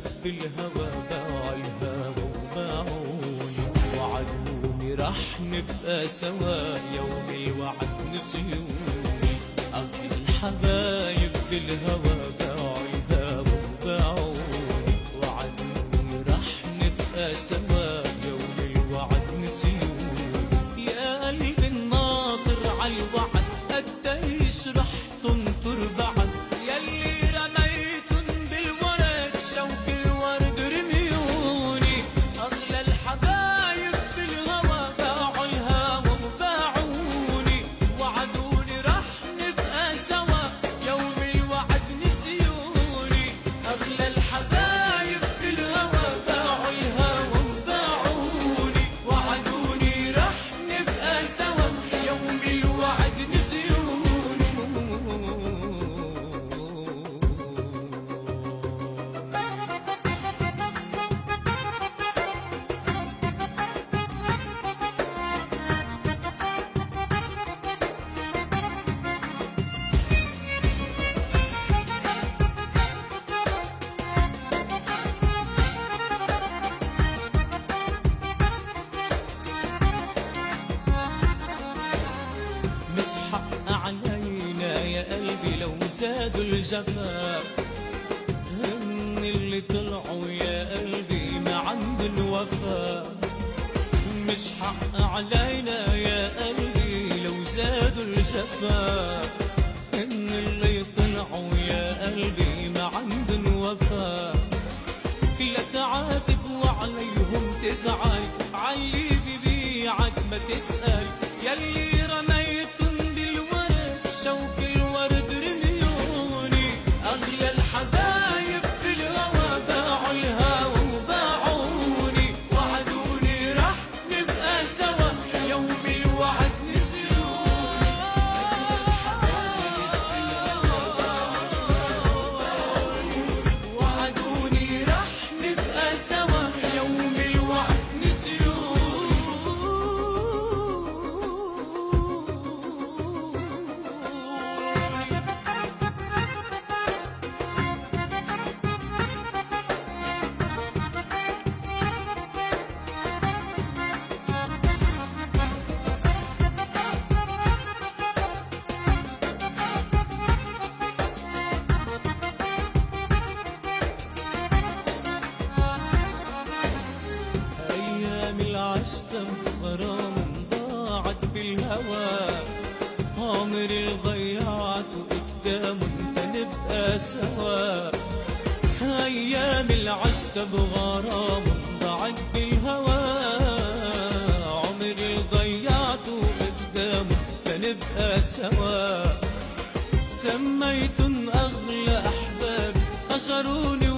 بالهوى باعوا الهوى وباعوني، وعدوني راح نبقى سوا، يوم الوعد نسيوني. أغلى الحبايب بالهوى باعوا الهوى وباعوني، وعدوني راح نبقى سوا، يوم الوعد نسيوني. يا قلبي الناطر عالوعد قديش رح تنطر بعد، ياللي رميتن بالورد شوك الورد رميوني. أغلى الحبايب بالهوى باعوا الهوى وباعوني، وعدوني رح نبقى سوا، يوم الوعد نسيوني. أغلى الحبايب بالهوى باعوا الهوى وباعوني، وعدوني رح نبقى سوا، يوم الوعد نسيوني. مش حق علينا يا قلبي لو زادوا الجفاء، هن اللي طلعوا يا قلبي ما عندن وفاء. مش حق علينا يا قلبي لو زادوا الجفاء، هن اللي طلعوا يا قلبي ما عندن وفاء. لا تعاتب وعليهم تزعل، علي ببيعك ما تسأل، ياللي رميتن بالورد شوك الورد رميوني. أغلى الحبايب بالهوى باعوا الهوى وباعوني، وعدوني رح نبقى سوا، يوم الوعد نسيوني. وعدوني رح نبقى سوا، يوم الوعد نسيوني. أيام العشتم غرام ضاعت بالهوى، عمر ضيعت قدام انت نبقى سوا. أيام العشتم غرام ضاعت بالهوى، عمر ضيعت قدام انت نبقى سوا. سميتن أغلى أحباب أجروني